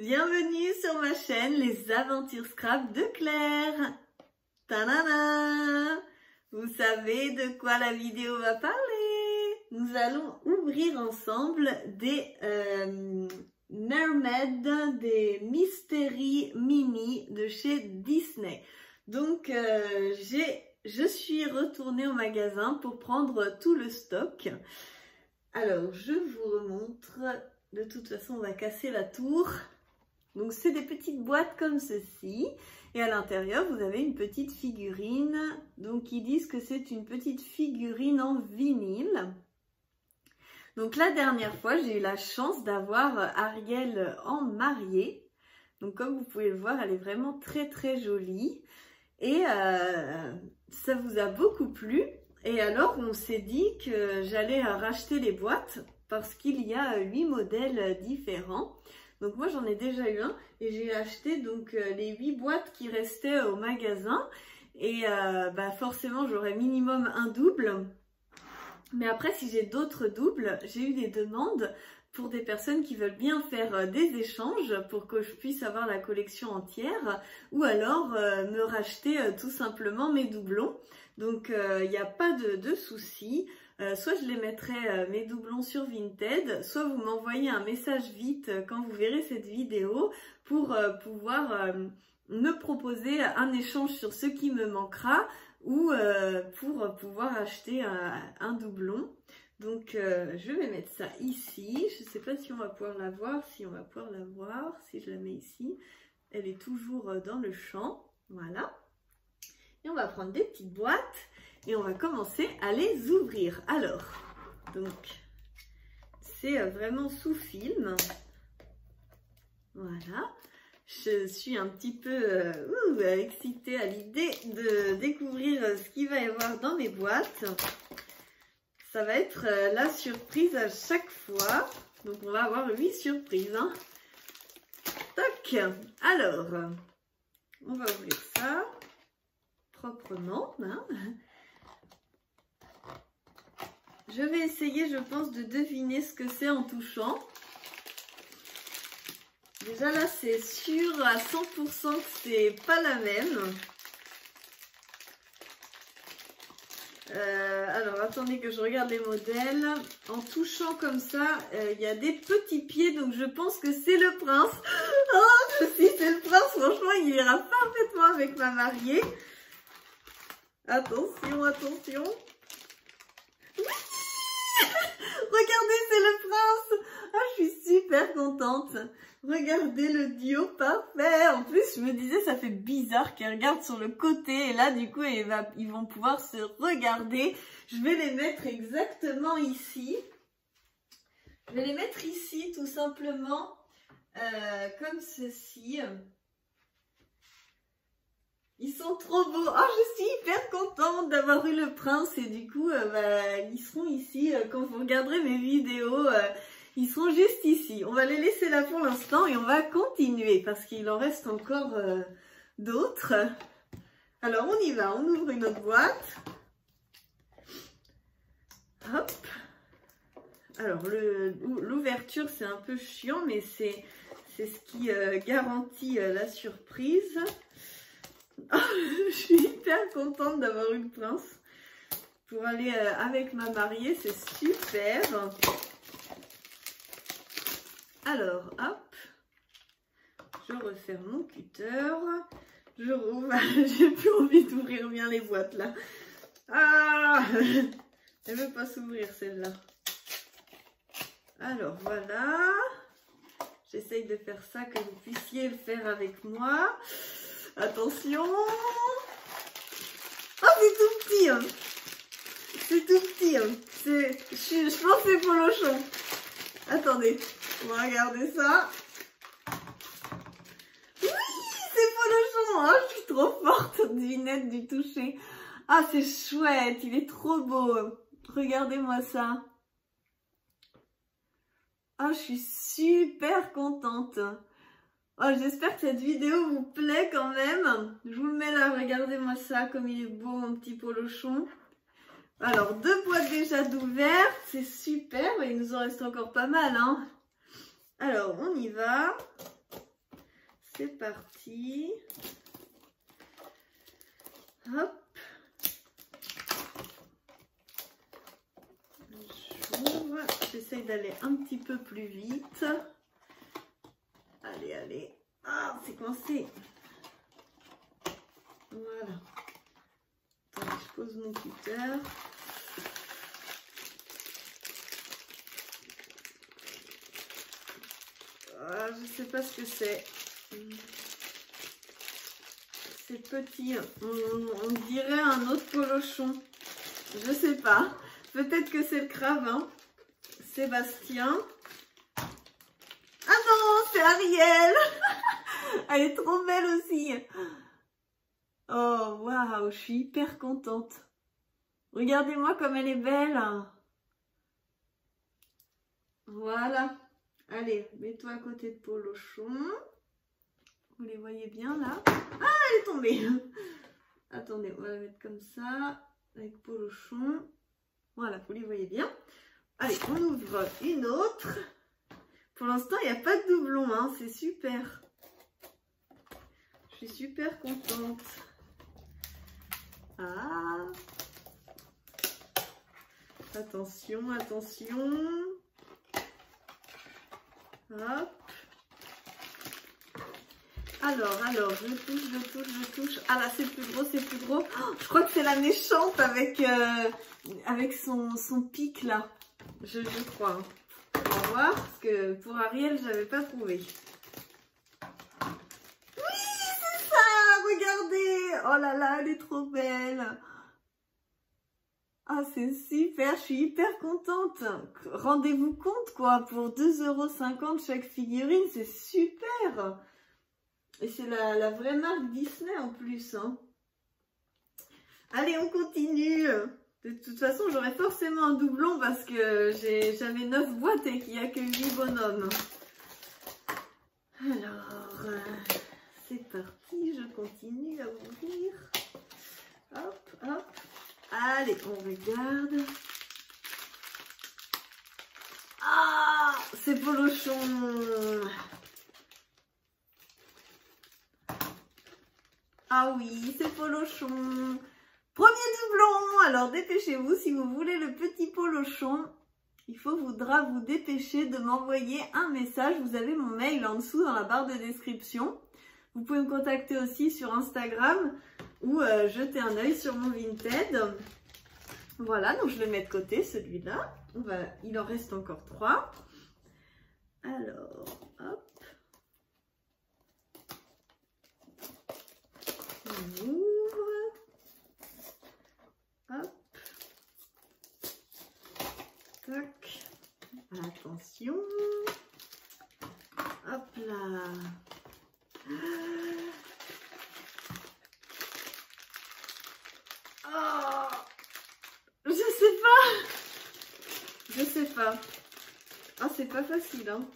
Bienvenue sur ma chaîne Les Aventures Scrap de Claire. Tadana! Vous savez de quoi la vidéo va parler? Nous allons ouvrir ensemble des Mermaids, des Mystery Mini de chez Disney. Donc je suis retournée au magasin pour prendre tout le stock. Alors je vous remontre. De toute façon, on va casser la tour. Donc, c'est des petites boîtes comme ceci. Et à l'intérieur, vous avez une petite figurine. Donc, ils disent que c'est une petite figurine en vinyle. Donc, la dernière fois, j'ai eu la chance d'avoir Ariel en mariée. Donc, comme vous pouvez le voir, elle est vraiment très, très jolie. Et ça vous a beaucoup plu. Et alors, on s'est dit que j'allais racheter les boîtes parce qu'il y a 8 modèles différents. Donc moi j'en ai déjà eu un et j'ai acheté donc les 8 boîtes qui restaient au magasin. Et forcément j'aurais minimum un double. Mais après si j'ai d'autres doubles, j'ai eu des demandes pour des personnes qui veulent bien faire des échanges pour que je puisse avoir la collection entière. Ou alors me racheter tout simplement mes doublons. Donc il n'y a pas de souci. Soit je les mettrai mes doublons sur Vinted, soit vous m'envoyez un message vite quand vous verrez cette vidéo pour pouvoir me proposer un échange sur ce qui me manquera ou pour pouvoir acheter un doublon. Donc je vais mettre ça ici. Je ne sais pas si on va pouvoir la voir, si on va pouvoir la voir, si je la mets ici. Elle est toujours dans le champ, voilà. Et on va prendre des petites boîtes. Et on va commencer à les ouvrir. Alors, donc, c'est vraiment sous film. Voilà. Je suis un petit peu excitée à l'idée de découvrir ce qu'il va y avoir dans mes boîtes. Ça va être la surprise à chaque fois. Donc, on va avoir 8 surprises. Hein. Tac. Alors, on va ouvrir ça proprement. Hein. Je vais essayer, je pense, de deviner ce que c'est en touchant. Déjà là, c'est sûr à 100% que c'est pas la même. Alors, attendez que je regarde les modèles. En touchant comme ça, il y a des petits pieds, donc je pense que c'est le prince. Oh, si c'est le prince, franchement, il ira parfaitement avec ma mariée. Attention, attention. Regardez, c'est le prince. Ah, je suis super contente. Regardez le duo parfait. En plus, je me disais, ça fait bizarre qu'ils regardent sur le côté. Et là, du coup, ils vont pouvoir se regarder. Je vais les mettre exactement ici. Je vais les mettre ici, tout simplement, comme ceci. Ils sont trop beaux. Oh, je suis hyper contente d'avoir eu le prince et du coup, ils seront ici. Quand vous regarderez mes vidéos, ils seront juste ici. On va les laisser là pour l'instant et on va continuer parce qu'il en reste encore d'autres. Alors, on y va. On ouvre une autre boîte. Hop. Alors, l'ouverture, c'est un peu chiant, mais c'est ce qui garantit la surprise. Oh, je suis hyper contente d'avoir eu le prince pour aller avec ma mariée, c'est super. Alors, hop, je referme mon cutter, je rouvre, j'ai plus envie d'ouvrir bien les boîtes là. Ah, elle veut pas s'ouvrir celle-là. Alors voilà, j'essaye de faire ça que vous puissiez le faire avec moi. Attention. Oh, c'est tout petit. Hein. C'est tout petit. Hein. Je pense que c'est Polochon. Attendez, on va regarder ça. Oui, c'est Polochon. Oh, je suis trop forte, devinette du toucher. Ah, c'est chouette. Il est trop beau. Regardez-moi ça. Ah, je suis super contente. Oh, j'espère que cette vidéo vous plaît quand même. Je vous le mets là, regardez-moi ça, comme il est beau mon petit polochon. Alors, 2 boîtes déjà d'ouvertes, c'est super, mais il nous en reste encore pas mal. Hein. Alors, on y va. c'est parti. Hop. J'ouvre. J'essaye d'aller un petit peu plus vite. Allez, allez. Ah, c'est coincé. Voilà. Attends, je pose mon cutter. Ah, je sais pas ce que c'est. C'est petit. On dirait un autre polochon. Je sais pas. Peut-être que c'est le Cravin. Sébastien. Ah non, c'est Ariel. Elle est trop belle aussi. Oh, waouh, je suis hyper contente. Regardez-moi comme elle est belle. Voilà. Allez, mets-toi à côté de Polochon. Vous les voyez bien là? Ah, elle est tombée. Attendez, on va la mettre comme ça. Avec Polochon. Voilà, vous les voyez bien. Allez, on ouvre une autre. Pour l'instant, il n'y a pas de doublon, hein. C'est super. Je suis super contente. Ah. Attention, attention. Hop. Alors, je touche. Ah là, c'est plus gros, c'est plus gros. Oh, je crois que c'est la méchante avec son pic là. Je crois. On va voir, parce que pour Ariel, j'avais pas trouvé. Oui, c'est ça, regardez. Oh là là, elle est trop belle. Ah, c'est super, je suis hyper contente. Rendez-vous compte, quoi, pour 2,50 € chaque figurine, c'est super. Et c'est la vraie marque Disney en plus. Hein. Allez, on continue. De toute façon, j'aurai forcément un doublon parce que j'avais 9 boîtes et qu'il n'y a que 8 bonhommes. Alors, c'est parti, je continue à ouvrir. Hop, hop. Allez, on regarde. Ah, c'est Polochon. Ah oui, c'est Polochon. Premier doublon. Alors, dépêchez-vous. Si vous voulez le petit Polochon, il faudra vous dépêcher de m'envoyer un message. Vous avez mon mail en dessous dans la barre de description. Vous pouvez me contacter aussi sur Instagram ou jeter un œil sur mon Vinted. Voilà, donc je le mets de côté, celui-là. Il en reste encore 3. Alors, hop. On ouvre. Hop. Tac. Attention. Hop là. Oh, je sais pas. Ah, c'est pas facile, hein.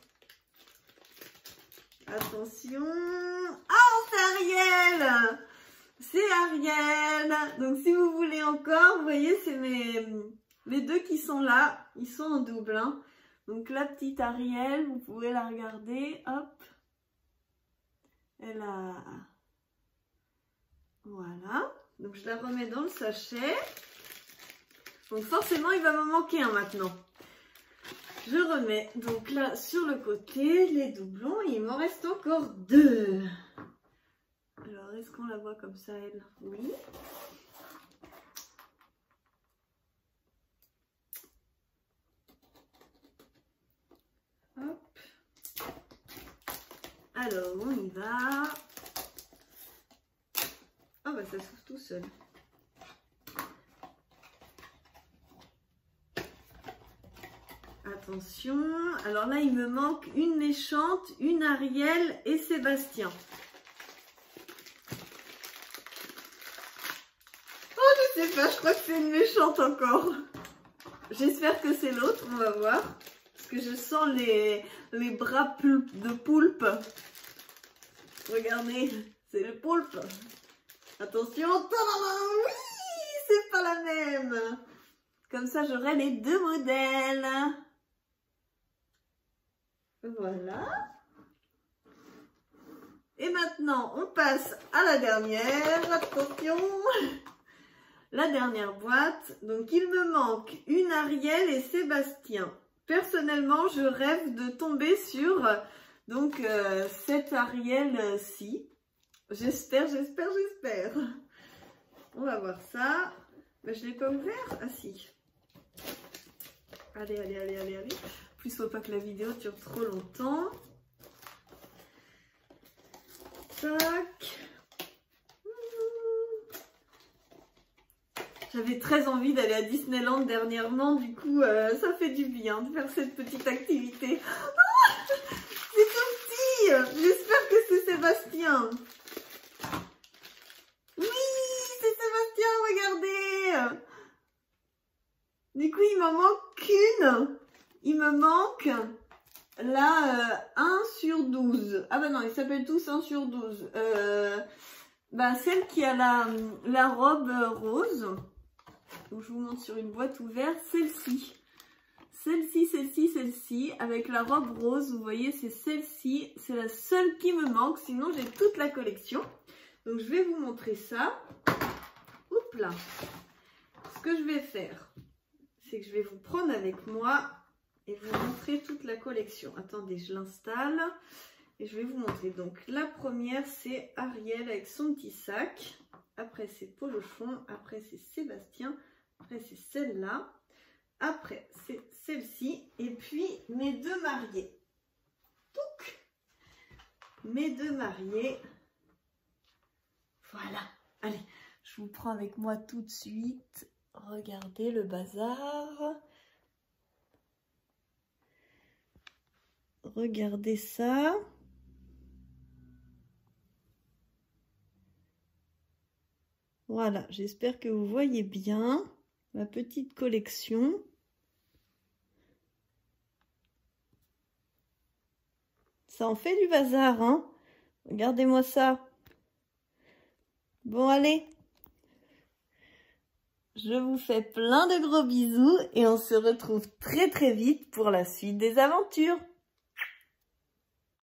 Attention. Oh, c'est Ariel. C'est Ariel. Donc, si vous voulez encore, vous voyez, c'est les deux qui sont là. Ils sont en double, hein. Donc, la petite Ariel, vous pouvez la regarder. Hop. Elle a... Voilà. Donc, je la remets dans le sachet. Donc, forcément, il va me manquer un maintenant. Je remets donc là sur le côté les doublons. Il m'en reste encore 2. Alors, est-ce qu'on la voit comme ça, elle? Oui. Hop. Alors, on y va. Ah bah ça s'ouvre tout seul. Attention. Alors là, il me manque une méchante, une Ariel et Sébastien. Oh, je sais pas, je crois que c'est une méchante encore. J'espère que c'est l'autre, on va voir. Parce que je sens les bras de poulpe. Regardez, c'est le poulpe. Attention, oui, c'est pas la même. Comme ça, j'aurai les 2 modèles. Voilà. Et maintenant, on passe à la dernière. Attention! La dernière boîte. Donc, il me manque une Ariel et Sébastien. Personnellement, je rêve de tomber sur donc cette Ariel-ci. J'espère. On va voir ça. Ben, je ne l'ai pas ouvert. Ah si. Allez. En plus, il ne faut pas que la vidéo dure trop longtemps. Tac. J'avais très envie d'aller à Disneyland dernièrement, du coup ça fait du bien de faire cette petite activité. Oh, c'est tout petit. J'espère que c'est Sébastien. Oui, c'est Sébastien, regardez. Du coup, il m'en manque une. Il me manque la 1 sur 12. Ah bah non, ils s'appellent tous 1 sur 12. Bah, celle qui a la robe rose. Donc, je vous montre sur une boîte ouverte. Celle-ci. Celle-ci, avec la robe rose. Vous voyez, c'est celle-ci. C'est la seule qui me manque. Sinon, j'ai toute la collection. Donc, je vais vous montrer ça. Oups là. Ce que je vais faire, c'est que je vais vous prendre avec moi et vous montrer toute la collection. Attendez, je l'installe. Et je vais vous montrer. Donc, la première, c'est Ariel avec son petit sac. Après, c'est Polochon. Après, c'est Sébastien. Après, c'est celle-là. Après, c'est celle-ci. Et puis, mes deux mariés. Touc. Mes deux mariés. Voilà. Allez, je vous prends avec moi tout de suite. Regardez le bazar. Regardez ça. Voilà, j'espère que vous voyez bien ma petite collection. Ça en fait du bazar, hein? Regardez-moi ça. Bon, allez. Je vous fais plein de gros bisous et on se retrouve très vite pour la suite des aventures.